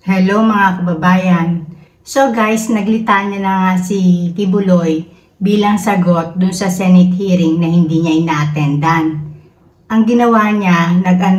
Hello mga kababayan. So guys, naglitanya na nga si Kibuloy bilang sagot dun sa Senate hearing na hindi niya inaatendan. Ang ginawa niya,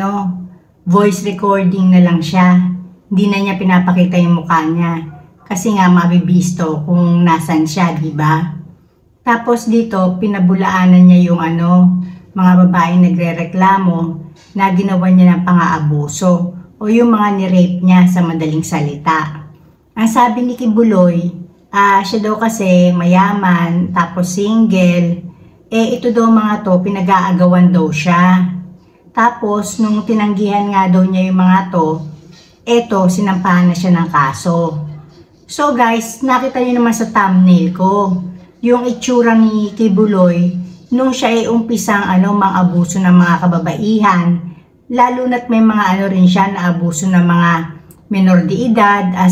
voice recording na lang siya. Hindi na niya pinapakita yung mukha niya. Kasi nga mabibisto kung nasan siya, di ba? Tapos dito, pinabulaanan niya yung mga babaeng nagrereklamo na ginawa niya ng pang-aabuso o yung mga ni-rape niya sa madaling salita. Ang sabi ni Kibuloy, siya daw kasi mayaman, tapos single, ito daw mga to, pinag-aagawan daw siya. Tapos, nung tinanggihan nga daw niya yung mga to, sinampahan na siya ng kaso. So guys, nakita niyo naman sa thumbnail ko, yung itsura ni Kibuloy, nung siya ay umpisang mang-abuso ng mga kababaihan, lalo na't may mga rin siya na abuso ng mga minor de edad as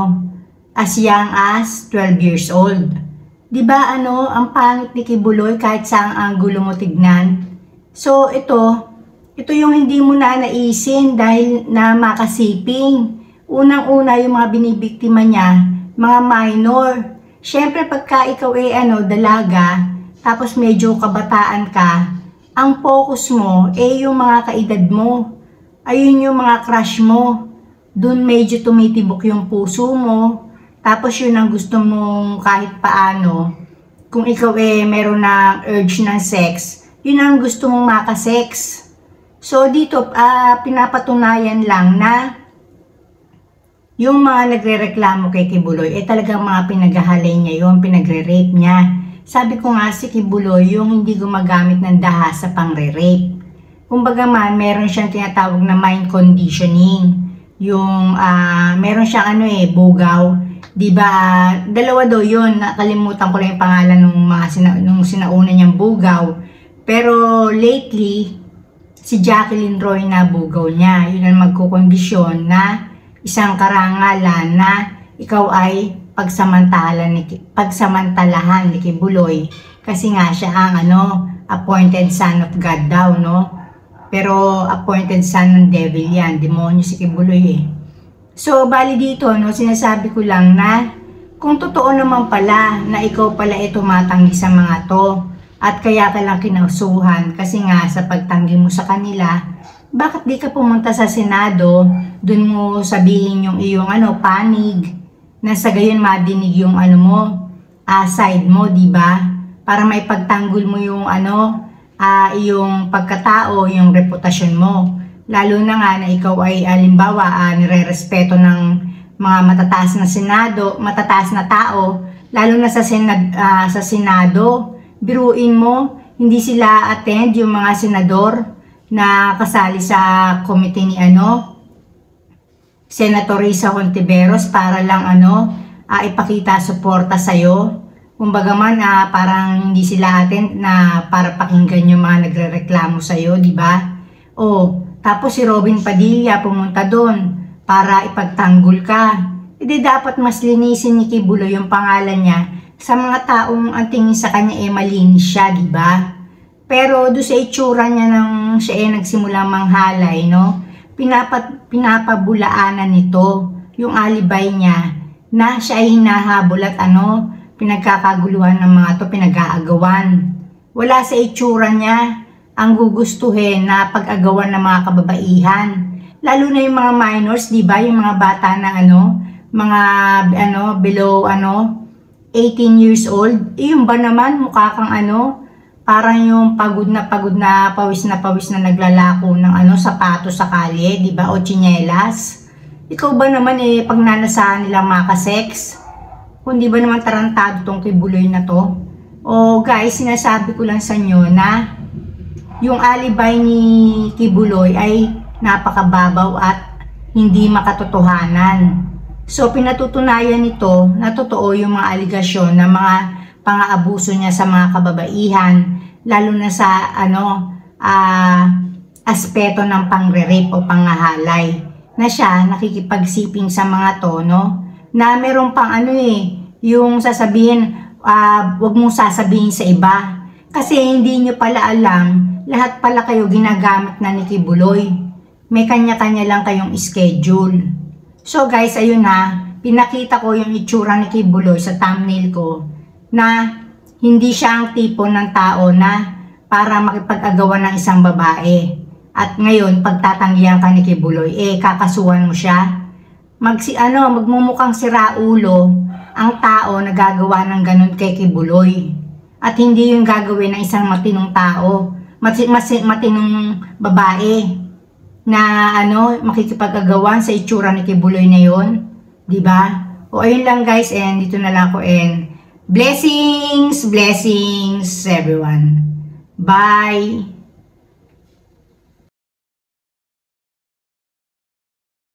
young as 12 years old. 'Di ba ang pangit ni Kibuloy kahit saang anggulo mo tignan. So ito yung hindi mo na naisin dahil na makasiping. Unang-una yung mga binibiktima niya, mga minor. Syempre pagka ikaw dalaga, tapos medyo kabataan ka, ang focus mo yung mga kaedad mo. Ayun yung mga crush mo. Doon medyo tumitibok yung puso mo. Tapos yun ang gusto mong kahit paano. Kung ikaw meron na urge ng sex, yun ang gusto mong makasex. So dito pinapatunayan lang na yung mga nagrereklamo kay Kibuloy talagang mga pinaghahalay niya yun, pinagre-rape niya. Sabi ko nga si Kibuloy yung hindi gumagamit ng dahas sa pangre-rape. Kumbaga man, meron siyang tinatawag na mind conditioning. Yung meron siyang bugaw. Diba, dalawa daw yun. Nakalimutan ko lang yung pangalan nung sinauna niyang bugaw. Pero lately, si Jacqueline Roy na bugaw niya. Yun ang magkukondisyon na isang karangalan na ikaw ay pagsamantalahan ni Kibuloy kasi nga siya ang appointed son of God daw, no? Pero appointed son ng devil yan, demonyo si Kibuloy So bali dito sinasabi ko lang na kung totoo naman pala na ikaw pala tumatanggi sa mga to at kaya ka lang kinausuhan kasi nga sa pagtanggi mo sa kanila, bakit di ka pumunta sa Senado, dun mo sabihin yung iyong panig na sa gayon madinig yung side mo, di ba? Para maipagtanggol mo yung yung pagkatao, yung reputasyon mo. Lalo na nga na ikaw ay halimbawa nire-respeto ng mga matataas na tao, lalo na sa Senado. Biruin mo, hindi sila attend yung mga senador na kasali sa committee ni Senator Risa Hontiveros para lang ipakita suporta sa'yo. Kumbaga man parang hindi sila attend na para pakinggan yung mga nagrereklamo sa'yo, di ba? Tapos si Robin Padilla pumunta doon para ipagtanggol ka. Dapat mas linisin ni Kibuloy yung pangalan niya sa mga taong ang tingin sa kanya malinis siya, di ba? Pero doon sa itsura niya nang siya nagsimulang manghalay, no? Pinapabulaanan nito yung alibay niya na siya ay hinahabol at pinagkakaguluhan ng mga to, pinag-aagawan. Wala sa itsura niya ang gugustuhin na pag-agawan ng mga kababaihan. Lalo na yung mga minors, di ba? Yung mga bata na below 18 years old. Yung ba naman mukha kang parang yung pagod na pawis na naglalako ng sapatos sa kalye, di ba? O tsinelas. Ikaw ba naman pag nanasahan nilang makasex? Kung di ba naman tarantado tong Kibuloy na to? Guys, sinasabi ko lang sa inyo na yung alibay ni Kibuloy ay napakababaw at hindi makatotohanan. So pinatutunayan nito na totoo yung mga aligasyon na mga pang-aabuso niya sa mga kababaihan, lalo na sa aspeto ng pangre-rape o panghahalay, na siya nakikipagsiping sa mga to, na meron pang yung sasabihin, wag mong sasabihin sa iba kasi hindi nyo pala alam, lahat pala kayo ginagamit na ni Kibuloy. May kanya-kanya lang kayong schedule. So guys, ayun na, pinakita ko yung itsura ni Kibuloy sa thumbnail ko na hindi siya ang tipo ng tao na para makipag-agawan ng isang babae. At ngayon, pagtatanggihan ka ni Kibuloy, kakasuhan mo siya. Magmumukhang siraulo ang tao na gagawa ng ganun kay Kibuloy. At hindi yung gagawin ng isang matinong tao, matinong babae na makikipag-agawan sa itsura ni Kibuloy na yon, di ba? O ayun lang guys, and dito na lang ako, and blessings everyone. Bye.